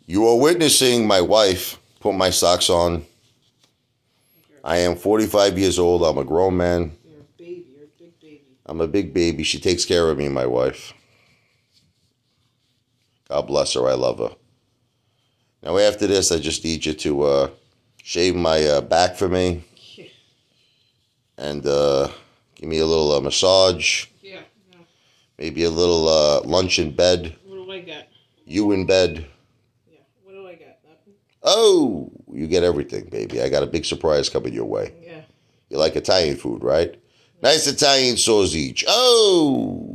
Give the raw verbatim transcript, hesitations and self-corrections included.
You are witnessing my wife put my socks on. I am forty-five years old. I'm a grown man. You're a baby. You're a big baby. I'm a big baby. She takes care of me, my wife. God bless her. I love her. Now, after this, I just need you to uh, shave my uh, back for me. Yeah. And uh, give me a little uh, massage. Yeah. Yeah. Maybe a little uh, lunch in bed. What do I got? You in bed. Yeah. What do I got? Nothing? Oh, you get everything, baby. I got a big surprise coming your way. Yeah. You like Italian food, right? Nice Italian sausage. Oh!